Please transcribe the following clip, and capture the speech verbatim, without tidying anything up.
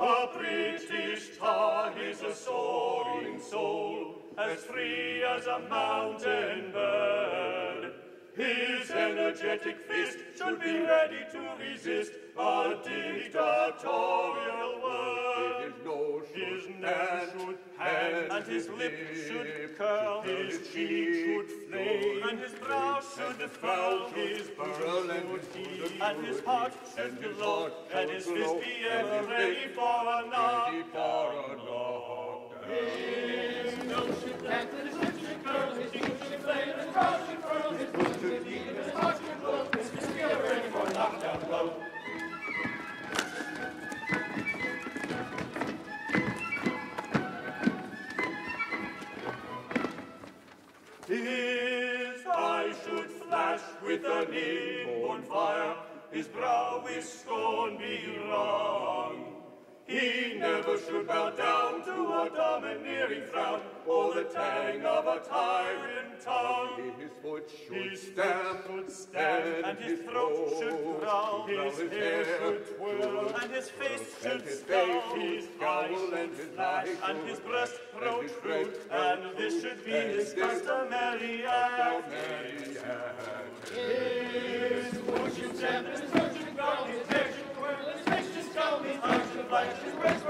A British tar is a soaring soul, as free as a mountain bird. His energetic fist should be ready to resist a dictatorial word. His nose His neck should hang, and his lip should curl, his cheek should flame, and his brow should frown, his bosom should heave, and his heart should glow, and his fist be ever ready for a knock. His nose should hang, and his lip should curl, his cheek should flame, his brow should frown, his bosom should heave, and his heart should glow, his fist be ever ready for a knockdown blow. His eye should flash with an inborn fire, his brow with scorn be wrong. He never should bow down to a domineering frown, or the tang of a tyrant tongue. His foot should His stamp, foot should stamp, and his throat should growl, his hair should twirl, and his face should scowl, his eyes should flash, and his breast protrude, and this should be his customary act. His foot should stamp, and his throat should growl, his hair should twirl, his face should scowl, his eyes should flash, his breast